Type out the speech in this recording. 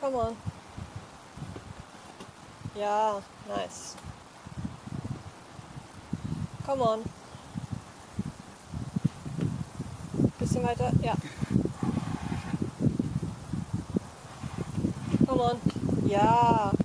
Come on. Ja, nice. Come on. Bisschen weiter, ja. Come on. Ja.